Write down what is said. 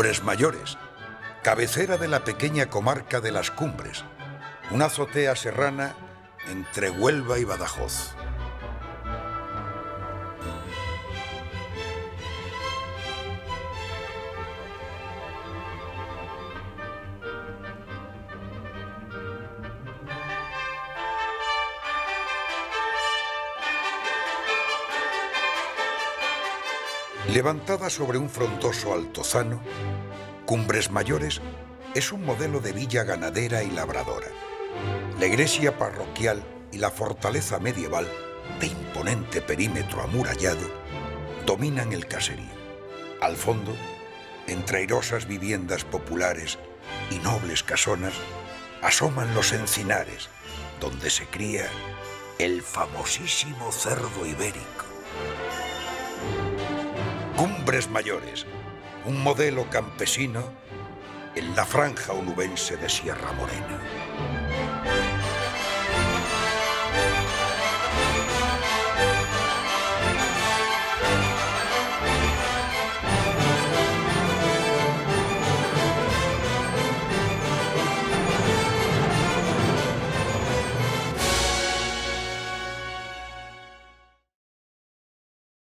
Cumbres Mayores, cabecera de la pequeña comarca de Las Cumbres, una azotea serrana entre Huelva y Badajoz. Levantada sobre un frondoso altozano, Cumbres Mayores es un modelo de villa ganadera y labradora. La iglesia parroquial y la fortaleza medieval, de imponente perímetro amurallado, dominan el caserío. Al fondo, entre airosas viviendas populares y nobles casonas, asoman los encinares, donde se cría el famosísimo cerdo ibérico. Cumbres Mayores, un modelo campesino en la franja onubense de Sierra Morena.